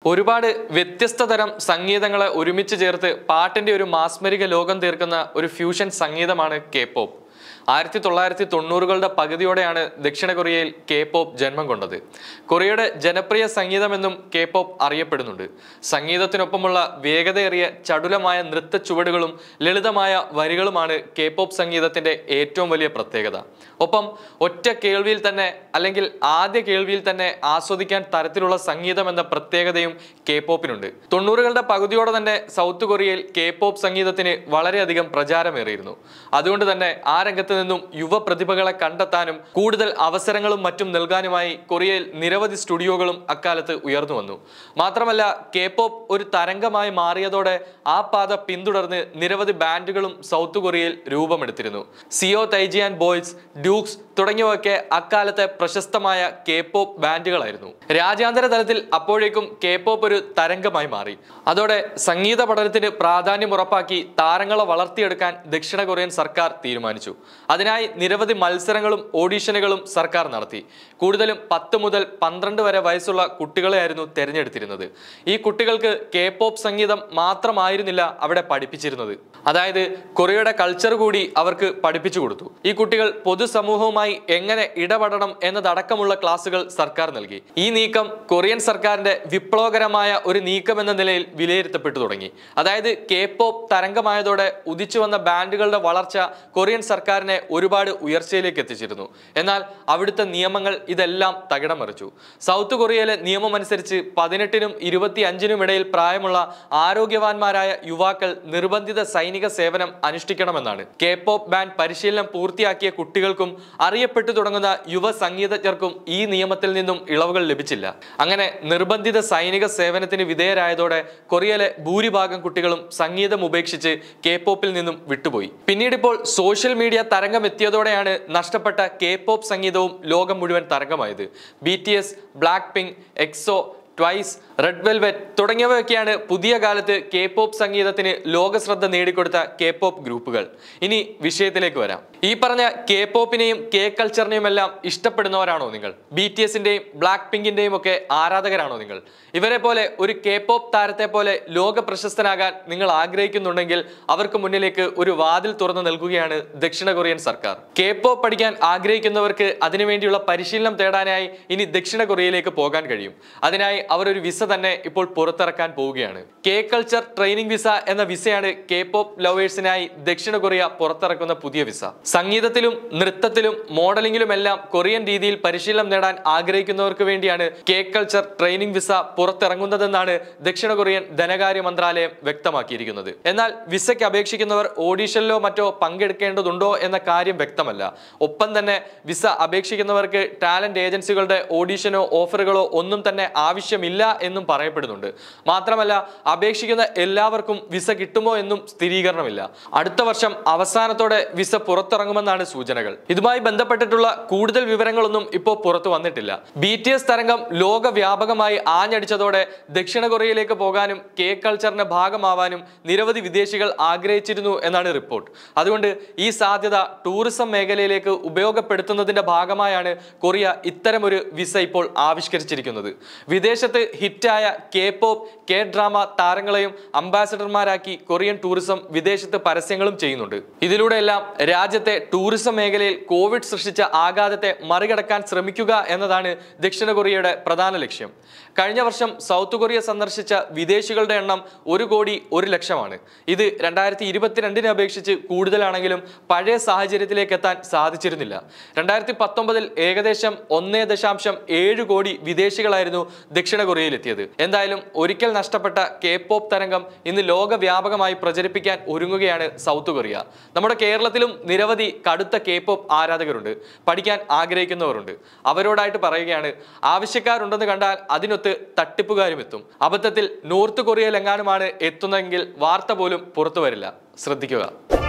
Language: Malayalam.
ഒരുപാട് വ്യത്യസ്ത തരം സംഗീതങ്ങളെ ഒരുമിച്ച് ചേർത്ത് പാട്ടിന്റെ ഒരു മാസ്മരിക ലോകം തീർക്കുന്ന ഒരു ഫ്യൂഷൻ സംഗീതമാണ് കെ-പോപ്പ്. 1990കളുടെ പകുതിയോടെയാണ് ദക്ഷിണ കൊറിയയിൽ കെ-പോപ്പ് ജന്മം കൊണ്ടത്. കൊറിയയുടെ ജനപ്രിയ സംഗീതമെന്നും കെ-പോപ്പ് അറിയപ്പെടുന്നുണ്ട്. സംഗീതത്തിനൊപ്പമുള്ള വേഗതയേറിയ ചടുലമായ നൃത്ത ചുവടുകളും ലളിതമായ വരികളുമാണ് കെ-പോപ്പ് സംഗീതത്തിന്റെ ഏറ്റവും വലിയ പ്രത്യേകത. ഒപ്പം ഒറ്റ കേൾവിയിൽ തന്നെ അല്ലെങ്കിൽ ആദ്യ കേൾവിയിൽ തന്നെ ആസ്വദിക്കാൻ തരത്തിലുള്ള സംഗീതം എന്ന പ്രത്യേകതയും കെ-പോപ്പിനുണ്ട്. 90കളുടെ പകുതിയോടെ തന്നെ സൗത്ത് കൊറിയയിൽ കെ-പോപ്പ് സംഗീതത്തിന് വളരെയധികം പ്രചാരമേറിയിരുന്നു. അതുകൊണ്ട് തന്നെ ആ രംഗത്ത് നിന്നും യുവ പ്രതിഭകളെ കണ്ടെത്താനും കൂടുതൽ അവസരങ്ങളും മറ്റും നൽകാനുമായി കൊറിയയിൽ നിരവധി സ്റ്റുഡിയോകളും അക്കാലത്ത് ഉയർന്നു വന്നു. മാത്രമല്ല കെ-പോപ്പ് ഒരു തരംഗമായി മാറിയതോടെ ആ പാത പിന്തുടർന്ന് നിരവധി ബാൻഡുകളും സൗത്ത് കൊറിയയിൽ രൂപമെടുത്തിരുന്നു. സിയോ തൈജി ആൻഡ് ബോയ്സ്, ഡ്യൂക്സ് തുടങ്ങിയവയൊക്കെ അക്കാലത്തെ പ്രശസ്തമായ കെ-പോപ്പ് ബാൻഡുകളായിരുന്നു. രാജ്യാന്തര തലത്തിൽ അപ്പോഴേക്കും കെ-പോപ്പ് ഒരു തരംഗമായി മാറി. അതോടെ സംഗീത പഠനത്തിന് പ്രാധാന്യം ഉറപ്പാക്കി താരങ്ങളെ വളർത്തിയെടുക്കാൻ ദക്ഷിണ കൊറിയൻ സർക്കാർ തീരുമാനിച്ചു. അതിനായി നിരവധി മത്സരങ്ങളും ഓഡീഷനുകളും സർക്കാർ നടത്തി. കൂടുതലും 10 മുതൽ 12 വരെ വയസ്സുള്ള കുട്ടികളെയായിരുന്നു തിരഞ്ഞെടുത്തിരുന്നത്. ഈ കുട്ടികൾക്ക് കെ-പോപ്പ് സംഗീതം മാത്രമായിരുന്നില്ല അവിടെ പഠിപ്പിച്ചിരുന്നത്. അതായത് കൊറിയയുടെ കൾച്ചർ കൂടി അവർക്ക് പഠിപ്പിച്ചു കൊടുത്തു. ഈ കുട്ടികൾ പൊതുസമൂഹവുമായി എങ്ങനെ ഇടപെടണം എന്നതടക്കമുള്ള ക്ലാസുകൾ സർക്കാർ നൽകി. ഈ നീക്കം കൊറിയൻ സർക്കാരിന്റെ വിപ്ലവകരമായ ഒരു നീക്കം എന്ന നിലയിൽ വിലയിരുത്തപ്പെട്ടു തുടങ്ങി. അതായത് കെ-പോപ്പ് തരംഗമായതോടെ ഉദിച്ചു വന്ന ബാൻഡുകളുടെ വളർച്ച കൊറിയൻ സർക്കാരിനെ ഒരുപാട് ഉയർച്ചയിലേക്ക് എത്തിച്ചിരുന്നു. എന്നാൽ അവിടുത്തെ നിയമങ്ങൾ ഇതെല്ലാം തകിടം മറിച്ചു. സൗത്ത് കൊറിയയിലെ നിയമം അനുസരിച്ച് 18നും 25നും ഇടയിൽ പ്രായമുള്ള ആരോഗ്യവാന്മാരായ യുവാക്കൾ നിർബന്ധിത സൈനിക സേവനം അനുഷ്ഠിക്കണമെന്നാണ്. കെ-പോപ്പ് ബാൻഡ് പരിശീലനം പൂർത്തിയാക്കിയ കുട്ടികൾക്കും അറിയപ്പെട്ടു തുടങ്ങുന്ന യുവ സംഗീതജ്ഞർക്കും ഈ നിയമത്തിൽ നിന്നും ഇളവുകൾ ലഭിച്ചില്ല. അങ്ങനെ നിർബന്ധിത സൈനിക സേവനത്തിന് വിധേയരായതോടെ കൊറിയയിലെ ഭൂരിഭാഗം കുട്ടികളും സംഗീതം ഉപേക്ഷിച്ച് കെ-പോപ്പിൽ നിന്നും വിട്ടുപോയി. പിന്നീട് ഇപ്പോൾ സോഷ്യൽ മീഡിയ തരംഗം എത്തിയതോടെയാണ് നഷ്ടപ്പെട്ട കെ-പോപ്പ് സംഗീതവും ലോകം മുഴുവൻ തരംഗമായത്. BTS, Black Pink, Exo, Twice, Red Velvet തുടങ്ങിയവയൊക്കെയാണ് പുതിയ കാലത്ത് കെ-പോപ്പ് സംഗീതത്തിന് ലോകശ്രദ്ധ നേടിക്കൊടുത്ത കെ-പോപ്പ് ഗ്രൂപ്പുകൾ. ഇനി വിഷയത്തിലേക്ക് വരാം. ഈ പറഞ്ഞ കെ-പോപ്പിനെയും കെ കൾച്ചറിനെയും എല്ലാം ഇഷ്ടപ്പെടുന്നവരാണോ നിങ്ങൾ? BTSന്റെയും ബ്ലാക്ക് പിങ്കിന്റെയും ഒക്കെ ആരാധകരാണോ നിങ്ങൾ? ഇവരെ പോലെ ഒരു കെ-പോപ്പ് താരത്തെ പോലെ ലോക പ്രശസ്തനാകാൻ നിങ്ങൾ ആഗ്രഹിക്കുന്നുണ്ടെങ്കിൽ അവർക്ക് മുന്നിലേക്ക് ഒരു വാതിൽ തുറന്നു നൽകുകയാണ് ദക്ഷിണ കൊറിയൻ സർക്കാർ. കെ-പോപ്പ് പഠിക്കാൻ ആഗ്രഹിക്കുന്നവർക്ക് അതിനുവേണ്ടിയുള്ള പരിശീലനം തേടാനായി ഇനി ദക്ഷിണ കൊറിയയിലേക്ക് പോകാൻ കഴിയും. അതിനായി അവർ ഒരു വിസ തന്നെ ഇപ്പോൾ പുറത്തിറക്കാൻ പോവുകയാണ്. കെ കൾച്ചർ ട്രെയിനിങ് വിസ എന്ന വിസയാണ് കെ-പോപ്പ് ലവേഴ്സിനായി ദക്ഷിണ കൊറിയ പുറത്തിറക്കുന്ന പുതിയ വിസ. സംഗീതത്തിലും നൃത്തത്തിലും മോഡലിംഗിലും എല്ലാം കൊറിയൻ രീതിയിൽ പരിശീലനം നേടാൻ ആഗ്രഹിക്കുന്നവർക്ക് വേണ്ടിയാണ് കെ കൾച്ചർ ട്രെയിനിങ് വിസ പുറത്തിറങ്ങുന്നതെന്നാണ് ദക്ഷിണ കൊറിയൻ ധനകാര്യ മന്ത്രാലയം വ്യക്തമാക്കിയിരിക്കുന്നത്. എന്നാൽ വിസയ്ക്ക് അപേക്ഷിക്കുന്നവർ ഓഡീഷനിലോ മറ്റോ പങ്കെടുക്കേണ്ടതുണ്ടോ എന്ന കാര്യം വ്യക്തമല്ല. ഒപ്പം തന്നെ വിസ അപേക്ഷിക്കുന്നവർക്ക് ടാലന്റ് ഏജൻസികളുടെ ഓഡീഷനോ ഓഫറുകളോ ഒന്നും തന്നെ ആവശ്യമില്ല എന്നും പറയപ്പെടുന്നുണ്ട്. മാത്രമല്ല അപേക്ഷിക്കുന്ന എല്ലാവർക്കും വിസ കിട്ടുമോ എന്നും സ്ഥിരീകരണമില്ല. അടുത്ത വർഷം അവസാനത്തോടെ വിസ പുറത്തിറങ്ങുമെന്നാണ് സൂചനകൾ. ഇതുമായി ബന്ധപ്പെട്ടിട്ടുള്ള കൂടുതൽ വിവരങ്ങളൊന്നും ഇപ്പോൾ പുറത്തു വന്നിട്ടില്ല. BTS തരംഗം ലോകവ്യാപകമായി ആഞ്ഞടിച്ചതോടെ ദക്ഷിണ കൊറിയയിലേക്ക് പോകാനും കെ കൾച്ചറിന്റെ ഭാഗമാവാനും നിരവധി വിദേശികൾ ആഗ്രഹിച്ചിരുന്നു എന്നാണ് റിപ്പോർട്ട്. അതുകൊണ്ട് ഈ സാധ്യത ടൂറിസം മേഖലയിലേക്ക് ഉപയോഗപ്പെടുത്തുന്നതിന്റെ ഭാഗമായാണ് കൊറിയ ഇത്തരമൊരു വിസ ഇപ്പോൾ ആവിഷ്കരിച്ചിരിക്കുന്നത്. വിദേശത്ത് ഹിറ്റായ കെ-പോപ്പ്, കെ-ഡ്രാമ താരങ്ങളെയും അംബാസഡർമാരാക്കി കൊറിയൻ ടൂറിസം വിദേശത്ത് പരസ്യങ്ങളും ചെയ്യുന്നുണ്ട്. ഇതിലൂടെയെല്ലാം രാജ്യത്തെ ടൂറിസം മേഖലയിൽ കോവിഡ് സൃഷ്ടിച്ച ആഘാതത്തെ മറികടക്കാൻ ശ്രമിക്കുക എന്നതാണ് ദക്ഷിണ കൊറിയയുടെ പ്രധാന ലക്ഷ്യം. കഴിഞ്ഞ വർഷം സൗത്ത് കൊറിയ സന്ദർശിച്ച വിദേശികളുടെ എണ്ണം 1,01,00,000 ഇത് 2022 അപേക്ഷിച്ച് കൂടുതലാണെങ്കിലും പഴയ സാഹചര്യത്തിലേക്ക് എത്താൻ സാധിച്ചിരുന്നില്ല. 2019 ഏകദേശം 1.7 കോടി വിദേശികളായിരുന്നു ദക്ഷിണ കൊറിയയിലെത്തിയത്. എന്തായാലും ഒരിക്കൽ നഷ്ടപ്പെട്ട കെ-പോപ്പ് തരംഗം ഇന്ന് ലോകവ്യാപകമായി പ്രചരിപ്പിക്കാൻ ഒരുങ്ങുകയാണ് സൗത്ത് കൊറിയ. നമ്മുടെ കേരളത്തിലും നിരവധി കടുത്ത കെ-പോപ്പ് ആരാധകരുണ്ട്, പഠിക്കാൻ ആഗ്രഹിക്കുന്നവരുണ്ട്. അവരോടായിട്ട് പറയുകയാണ്, ആവശ്യക്കാരുണ്ടെന്ന് കണ്ടാൽ അതിനൊത്ത് തട്ടിപ്പുകാരും എത്തും. അബദ്ധത്തിൽ നോർത്ത് കൊറിയയിലെങ്ങാനുമാണ് എത്തുന്നതെങ്കിൽ വാർത്ത പോലും പുറത്തു വരില്ല. ശ്രദ്ധിക്കുക.